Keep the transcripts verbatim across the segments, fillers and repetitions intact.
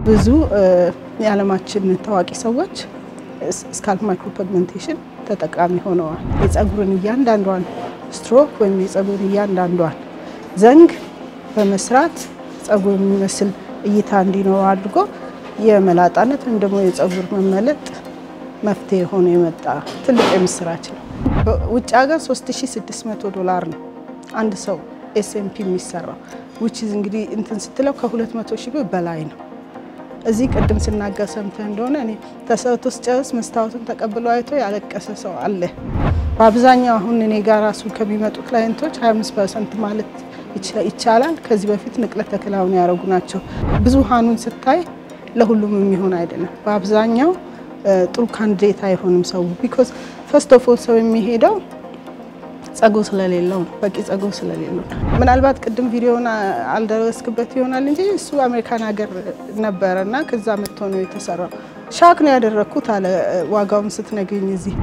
ብዙ የዓለማችን ታዋቂ ሰዎች ስካልፕ ማይክሮፒግሜንቴሽን ተጠቃሚ ሆነዋል። የፀጉርን እያንዳንዷን ስትሮክ ወይም የፀጉርን እያንዳንዷን ዘንግ በመስራት ፀጉር የሚመስል እይታ እንዲኖር አድርጎ የመላጣነት ወይም ደግሞ የፀጉር መመለጥ መፍትሄ ሆኖ የመጣ ትልቅ የምስራች ነው። በውጭ ሀገር ሶስት ሺህ ስድስት መቶ ዶላር ነው አንድ ሰው ኤስኤምፒ የሚሰራው which is እንግዲህ እንትን ስትለው ከሁለት መቶ ሺህ ብር በላይ ነው። እዚህ ቅድም ስናገር ሰምተህ እንደሆነ እኔ ተሰውቶ ስጨርስ መስታወቱን ተቀብሎ አይቶ ያለቀሰ ሰው አለ። በአብዛኛው አሁን እኔ ጋር ራሱ ከሚመጡ ክላይንቶች ሃያ አምስት ፐርሰንት ማለት ይቻላል ከዚህ በፊት ንቅለ ተከላውን ያረጉ ናቸው። ብዙሃኑን ስታይ ለሁሉም የሚሆን አይደለም። በአብዛኛው ጥሩ ካንዲዴት አይሆንም ሰው because first of all ሰው የሚሄደው ፀጉር ስለሌለው በቂ ፀጉር ስለሌለው ምናልባት ቅድም ቪዲዮውን አልደረስክበት ይሆናል እንጂ እሱ አሜሪካን ሀገር ነበርና ከዛ መጥቶ ነው የተሰራው። ሻክ ነው ያደረኩት አለ ዋጋውን ስትነግኝ እዚህ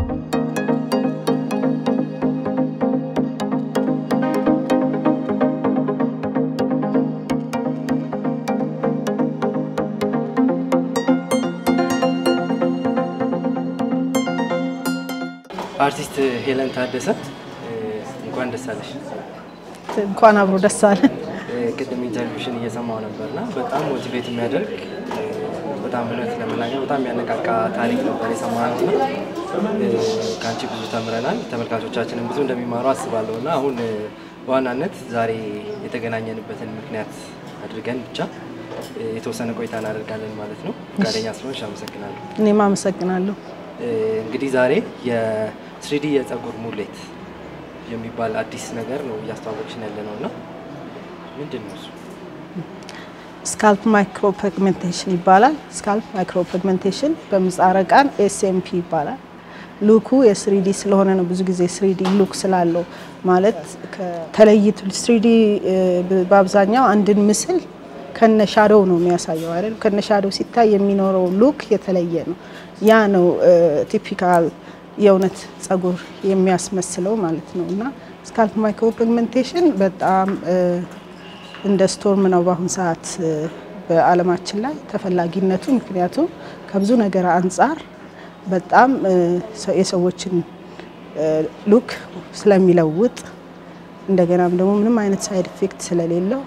አርቲስት ሄለን ታደሰ እንኳን ደስ አለሽ። እንኳን አብሮ ደስ አለን። ቅድም ኢንተርቪውሽን እየሰማው ነበርና በጣም ሞቲቬት የሚያደርግ በጣም እውነት ለመናገር በጣም ያነቃቃ ታሪክ ነበር የሰማነውና ካንቺ ብዙ ተምረናል። ተመልካቾቻችንን ብዙ እንደሚማሩ አስባለሁና አሁን በዋናነት ዛሬ የተገናኘንበትን ምክንያት አድርገን ብቻ የተወሰነ ቆይታ እናደርጋለን ማለት ነው። ጋደኛ ስለሆንሽ አመሰግናለሁ። እኔም አመሰግናለሁ። እንግዲህ ዛሬ የ3D የፀጉር ሙሌት የሚባል አዲስ ነገር ነው ያስተዋወቅሽን ያለነውና ምንድነው እሱ? ስካልፕ ማይክሮፒግሜንቴሽን ይባላል። ስካልፕ ማይክሮፒግሜንቴሽን በምህጻረ ቃል ኤስኤምፒ ይባላል። ሉኩ የ3D ስለሆነ ነው ብዙ ጊዜ ስሪ ዲ ሉክ ስላለው ማለት ከተለይቶ ስሪ ዲ በአብዛኛው አንድን ምስል ከነ ሻዶው ነው የሚያሳየው አይደል? ከነ ሻዶው ሲታይ የሚኖረው ሉክ የተለየ ነው። ያ ነው ቲፒካል የውነት ፀጉር የሚያስመስለው ማለት ነውና ስካልፕ ማይክሮፒግሜንቴሽን በጣም እንደ ስቶርም ነው በአሁን ሰዓት በዓለማችን ላይ ተፈላጊነቱ ምክንያቱም ከብዙ ነገር አንፃር በጣም የሰዎችን ሉክ ስለሚለውጥ እንደገናም ደግሞ ምንም አይነት ሳይድ ኢፌክት ስለሌለው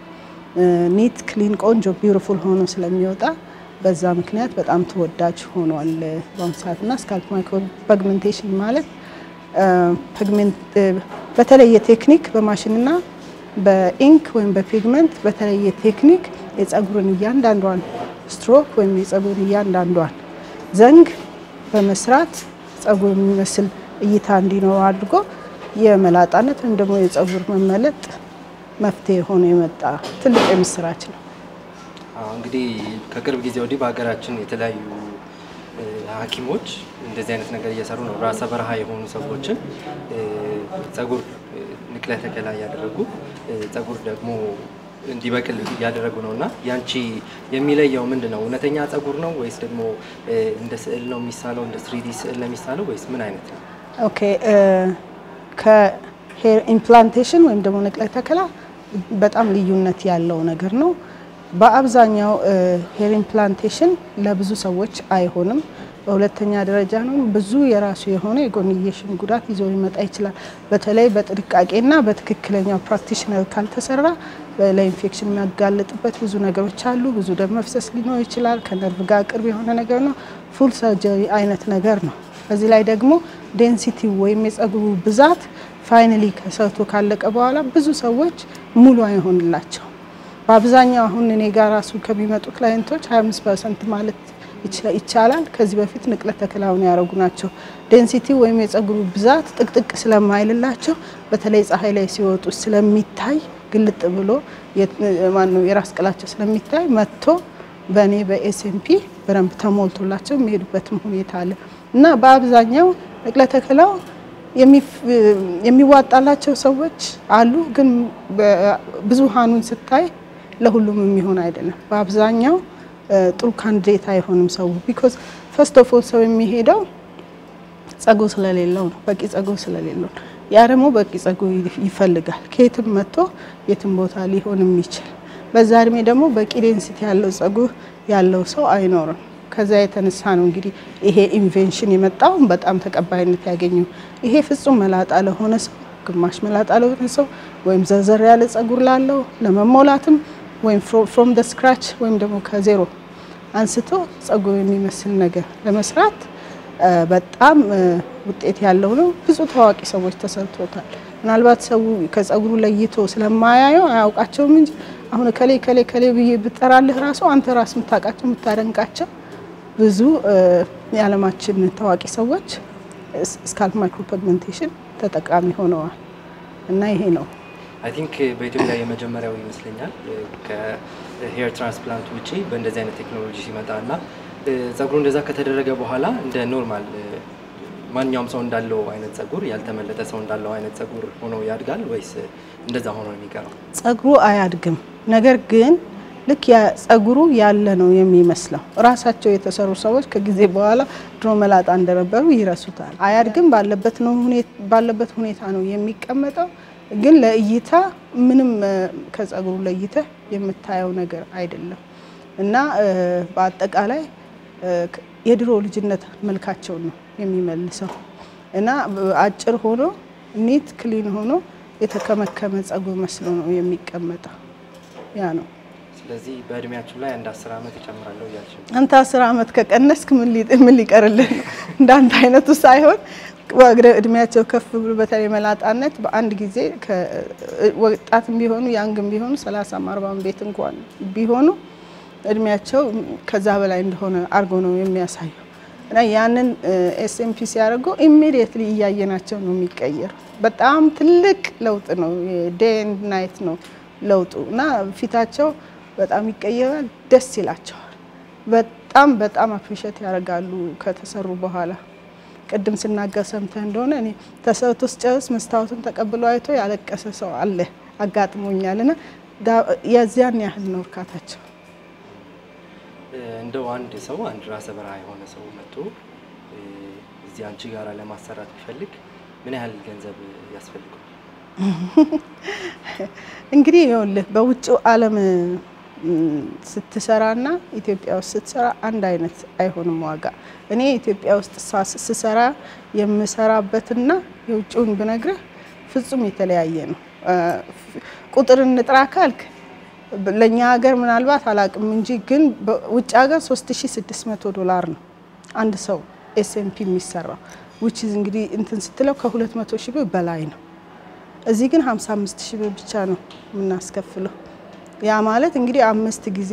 ኒት ክሊን ቆንጆ ቢዩቲፉል ሆኖ ስለሚወጣ በዛ ምክንያት በጣም ተወዳጅ ሆኗል በአሁን ሰዓትና ስካልፕ ማይክሮፒግሜንቴሽን ማለት ፒግሜንት በተለየ ቴክኒክ በማሽንና በኢንክ ወይም በፒግመንት በተለየ ቴክኒክ የፀጉርን እያንዳንዷን ስትሮክ ወይም የፀጉርን እያንዳንዷን ዘንግ በመስራት ፀጉር የሚመስል እይታ እንዲኖር አድርጎ የመላጣነት ወይም ደግሞ የፀጉር መመለጥ መፍትሄ ሆኖ የመጣ ትልቅ የምስራች ነው። እንግዲህ ከቅርብ ጊዜ ወዲህ በአገራችን የተለያዩ ሐኪሞች እንደዚህ አይነት ነገር እየሰሩ ነው። ራሰ በረሃ የሆኑ ሰዎችን ፀጉር ንቅለ ተከላ ያደረጉ ፀጉር ደግሞ እንዲበቅል ያደረጉ ነውና ያንቺ የሚለየው ምንድነው? እውነተኛ ፀጉር ነው ወይስ ደግሞ እንደ ስዕል ነው የሚሳለው እንደ ስሪ ዲ ስዕል ነው የሚሳለው ወይስ ምን አይነት ነው? ኦኬ ከሄር ኢምፕላንቴሽን ወይም ደግሞ ንቅለ ተከላ በጣም ልዩነት ያለው ነገር ነው። በአብዛኛው ሄር ኢምፕላንቴሽን ለብዙ ሰዎች አይሆንም። በሁለተኛ ደረጃ ነው ብዙ የራሱ የሆነ የጎንዮሽን ጉዳት ይዞ ሊመጣ ይችላል። በተለይ በጥንቃቄና በትክክለኛው ፕራክቲሽነር ካልተሰራ ለኢንፌክሽን የሚያጋልጥበት ብዙ ነገሮች አሉ። ብዙ ደም መፍሰስ ሊኖር ይችላል። ከነርቭ ጋር ቅርብ የሆነ ነገር ነው። ፉል ሰርጀሪ አይነት ነገር ነው። በዚህ ላይ ደግሞ ዴንሲቲ ወይም የፀጉሩ ብዛት ፋይናሊ ከሰርቶ ካለቀ በኋላ ብዙ ሰዎች ሙሉ አይሆንላቸው። በአብዛኛው አሁን እኔ ጋር ራሱ ከሚመጡ ክላይንቶች ሃያ አምስት ፐርሰንት ማለት ይቻላል ከዚህ በፊት ንቅለ ተከላውን ያረጉ ናቸው። ዴንሲቲ ወይም የፀጉሩ ብዛት ጥቅጥቅ ስለማይልላቸው በተለይ ፀሐይ ላይ ሲወጡ ስለሚታይ ግልጥ ብሎ ማነው የራስ ቅላቸው ስለሚታይ መጥቶ በኔ በኤስኤምፒ በደንብ ተሞልቶላቸው የሚሄዱበትም ሁኔታ አለ እና በአብዛኛው ንቅለ ተከላው የሚዋጣላቸው ሰዎች አሉ ግን ብዙሃኑን ስታይ ለሁሉም የሚሆን አይደለም። በአብዛኛው ጥሩ ካንዲዴት አይሆንም ሰው because first of all ሰው የሚሄደው ፀጉር ስለሌለው ነው በቂ ፀጉር ስለሌለው ያ ደግሞ በቂ ፀጉር ይፈልጋል ከየትም መጥቶ የትም ቦታ ሊሆን የሚችል በዛ እድሜ ደግሞ በቂ ዴንሲቲ ያለው ጸጉር ያለው ሰው አይኖርም። ከዛ የተነሳ ነው እንግዲህ ይሄ ኢንቬንሽን የመጣው በጣም ተቀባይነት ያገኘው። ይሄ ፍጹም መላጣ ለሆነ ሰው፣ ግማሽ መላጣ ለሆነ ሰው ወይም ዘርዘር ያለ ጸጉር ላለው ለመሞላትም ወይም ፍሮም ደ ስክራች ወይም ደግሞ ከዜሮ አንስቶ ጸጉር የሚመስል ነገር ለመስራት በጣም ውጤት ያለው ነው። ብዙ ታዋቂ ሰዎች ተሰርቶታል። ምናልባት ሰው ከጸጉሩ ለይቶ ስለማያየው አያውቃቸውም እንጂ አሁን ከሌ ከሌ ከሌ ብዬ ብጠራልህ ራሱ አንተ ራስ የምታውቃቸው የምታደንቃቸው ብዙ የዓለማችን ታዋቂ ሰዎች ስካልፕ ማይክሮፒግሜንቴሽን ተጠቃሚ ሆነዋል እና ይሄ ነው አይ ቲንክ በኢትዮጵያ የመጀመሪያው ይመስለኛል ከሄር ትራንስፕላንት ውጪ በእንደዚህ አይነት ቴክኖሎጂ ሲመጣና ጸጉሩ እንደዛ ከተደረገ በኋላ እንደ ኖርማል ማንኛውም ሰው እንዳለው አይነት ጸጉር ያልተመለጠ ሰው እንዳለው አይነት ጸጉር ሆኖ ያድጋል ወይስ እንደዛ ሆኖ ነው የሚቀረው? ጸጉሩ አያድግም። ነገር ግን ልክ ያ ጸጉሩ ያለ ነው የሚመስለው። ራሳቸው የተሰሩ ሰዎች ከጊዜ በኋላ ድሮ መላጣ እንደነበሩ ይረሱታል። አያድግም፣ ባለበት ነው ሁኔታ ባለበት ሁኔታ ነው የሚቀመጠው። ግን ለእይታ ምንም ከጸጉሩ ለይተ የምታየው ነገር አይደለም እና በአጠቃላይ የድሮ ልጅነት መልካቸው ነው የሚመልሰው እና አጭር ሆኖ ኒት ክሊን ሆኖ የተከመከመ ጸጉር መስሎ ነው የሚቀመጠው። ያ ነው። ስለዚህ በእድሜያችሁ ላይ አንድ አስር አመት ይጨምራለሁ ያልሽ አንተ አስር አመት ከቀነስክ ምን ምን ሊቀርልህ እንዳንተ አይነቱ ሳይሆን ወግረ እድሜያቸው ከፍ ብሎ በተለይ መላጣነት በአንድ ጊዜ ከወጣትም ቢሆኑ ያንግም ቢሆኑ ሰላሳ አርባ ቤት እንኳን ቢሆኑ እድሜያቸው ከዛ በላይ እንደሆነ አርጎ ነው የሚያሳየው እና ያንን ኤስኤምፒ ሲያደርጉ ኢሚዲየትሊ እያየናቸው ነው የሚቀየር። በጣም ትልቅ ለውጥ ነው። ዴይ ኤንድ ናይት ነው ለውጡ እና ፊታቸው በጣም ይቀየራል፣ ደስ ይላቸዋል። በጣም በጣም አፕሪሺየት ያደርጋሉ ከተሰሩ በኋላ። ቅድም ስናገር ሰምተህ እንደሆነ እኔ ተሰርቶስ ጨርስ መስታወቱን ተቀብሎ አይቶ ያለቀሰ ሰው አለ አጋጥሞኛልና የዚያን ያህል ነው እርካታቸው። እንደው አንድ ሰው አንድ ራሰ በረሃ የሆነ ሰው መጥቶ እዚህ አንቺ ጋር ለማሰራት ቢፈልግ ምን ያህል ገንዘብ ያስፈልጋል? እንግዲህ ይኸውልህ በውጭው ዓለም ስትሰራና ኢትዮጵያ ውስጥ ስትሰራ አንድ አይነት አይሆንም ዋጋ። እኔ ኢትዮጵያ ውስጥ ስሰራ የምሰራበትና የውጭውን ብነግርህ ፍጹም የተለያየ ነው። ቁጥር እንጥራ ካልክ ለኛ ሀገር ምናልባት አላቅም እንጂ ግን በውጭ ሀገር ሶስት ሺህ ስድስት መቶ ዶላር ነው አንድ ሰው ኤስኤምፒ የሚሰራው which is እንግዲህ እንትን ስትለው ከሁለት መቶ ሺህ ብር በላይ ነው። እዚህ ግን ሃምሳ አምስት ሺህ ብር ብቻ ነው የምናስከፍለው። ያ ማለት እንግዲህ አምስት ጊዜ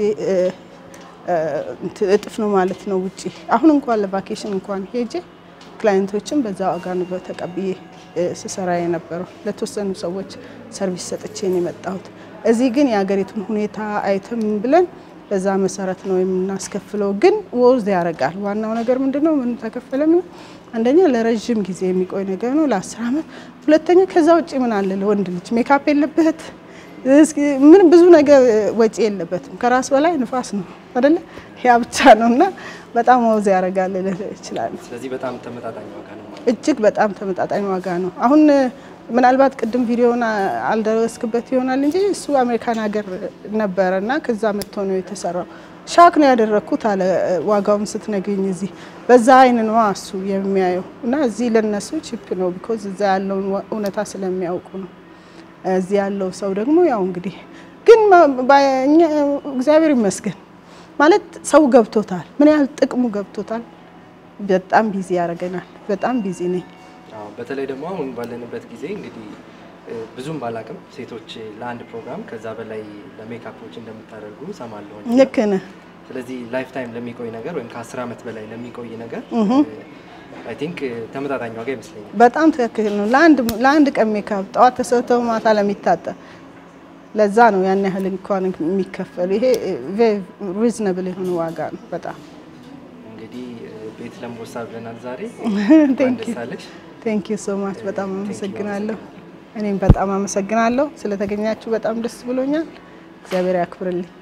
እጥፍ ነው ማለት ነው ውጪ። አሁን እንኳን ለቫኬሽን እንኳን ሄጄ ክላይንቶችን በዛ ዋጋ ነው ተቀብዬ ስሰራ የነበረው። ለተወሰኑ ሰዎች ሰርቪስ ሰጥቼ ነው የመጣሁት። እዚህ ግን የሀገሪቱን ሁኔታ አይተም ብለን በዛ መሰረት ነው የምናስከፍለው። ግን ወርዝ ያረጋል። ዋናው ነገር ምንድነው? ምን ተከፈለም? አንደኛ ለረጅም ጊዜ የሚቆይ ነገር ነው ለአስር አመት። ሁለተኛ ከዛ ውጪ ምን አለ ለወንድ ልጅ ሜካፕ የለበት ምን ብዙ ነገር ወጪ የለበትም። ከራስ በላይ ንፋስ ነው አይደለ? ያ ብቻ ነውና በጣም ወርዝ ያረጋል ይችላል። ስለዚህ በጣም ተመጣጣኝ ዋጋ ነው። እጅግ በጣም ተመጣጣኝ ዋጋ ነው። አሁን ምናልባት ቅድም ቪዲዮና አልደረስክበት ይሆናል እንጂ እሱ አሜሪካን ሀገር ነበርና ከዛ መጥቶ ነው የተሰራው። ሻክ ነው ያደረኩት አለ ዋጋውን ስትነግኝ እዚህ በዛ አይን ነው እሱ የሚያየው እና እዚህ ለነሱ ቺፕ ነው because እዛ ያለውን እውነታ ስለሚያውቁ ነው። እዚህ ያለው ሰው ደግሞ ያው እንግዲህ ግን እግዚአብሔር ይመስገን ማለት ሰው ገብቶታል። ምን ያህል ጥቅሙ ገብቶታል። በጣም ቢዚ ያረጋናል። በጣም ቢዚ ነኝ። አዎ በተለይ ደግሞ አሁን ባለንበት ጊዜ እንግዲህ ብዙም ባላቅም ሴቶች ለአንድ ፕሮግራም ከዛ በላይ ለሜካፖች እንደምታደርጉ ሰማለሁ። ልክ ነህ። ስለዚህ ላይፍ ታይም ለሚቆይ ነገር ወይም ከአስር አመት በላይ ለሚቆይ ነገር አይ ቲንክ ተመጣጣኝ ዋጋ ይመስለኛል። በጣም ትክክል ነው። ለአንድ ለአንድ ቀን ሜካፕ ጠዋት ተሰርተው ማታ ለሚታጠብ ለዛ ነው ያን ያህል እንኳን የሚከፈል። ይሄ ሪዝነብል የሆነ ዋጋ ነው በጣም። እንግዲህ ቤት ለምቦሳ ብለናል ዛሬ። Thank you so much በጣም አመሰግናለሁ። እኔም በጣም አመሰግናለሁ ስለተገኛችሁ በጣም ደስ ብሎኛል። እግዚአብሔር ያክብርልኝ።